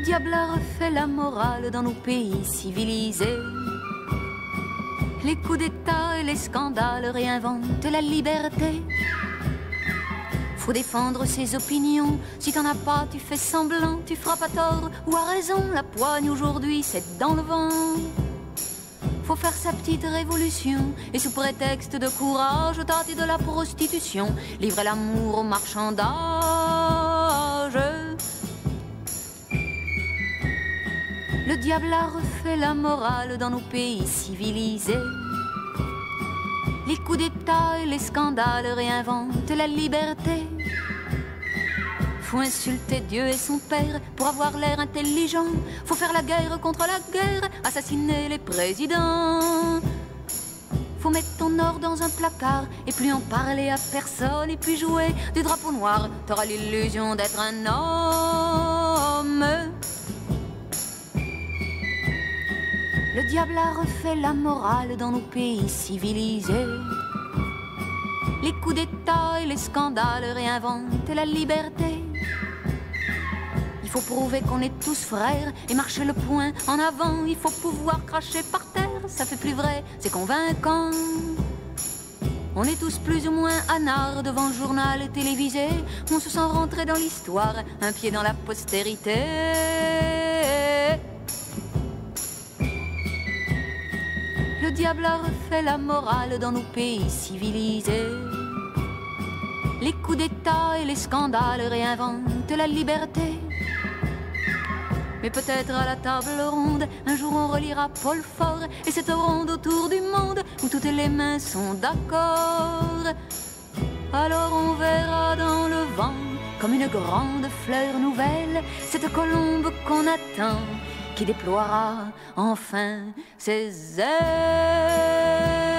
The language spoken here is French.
diable a refait la morale dans nos pays civilisés. Les coups d'État et les scandales réinventent la liberté. Faut défendre ses opinions, si t'en as pas tu fais semblant. Tu frappes à tort ou à raison, la poigne aujourd'hui c'est dans le vent. Faut faire sa petite révolution et sous prétexte de courage tâter de la prostitution, livrer l'amour au marchandage. Le diable a refait la morale dans nos pays civilisés. Les coups d'État et les scandales réinventent la liberté. Faut insulter Dieu et son père pour avoir l'air intelligent. Faut faire la guerre contre la guerre, assassiner les présidents. Faut mettre ton or dans un placard et plus en parler à personne. Et puis jouer du drapeau noir, t'auras l'illusion d'être un homme. Le diable a refait la morale dans nos pays civilisés. Les coups d'État et les scandales réinventent la liberté. Il faut prouver qu'on est tous frères et marcher le poing en avant. Il faut pouvoir cracher par terre, ça fait plus vrai, c'est convaincant. On est tous plus ou moins anards devant le journal télévisé. On se sent rentrer dans l'histoire, un pied dans la postérité. Le diable a refait la morale dans nos pays civilisés. Les coups d'État et les scandales réinventent la liberté. Mais peut-être à la table ronde, un jour on relira Paul Fort et cette ronde autour du monde où toutes les mains sont d'accord. Alors on verra dans le vent, comme une grande fleur nouvelle, cette colombe qu'on attend, qui déploiera enfin ses ailes.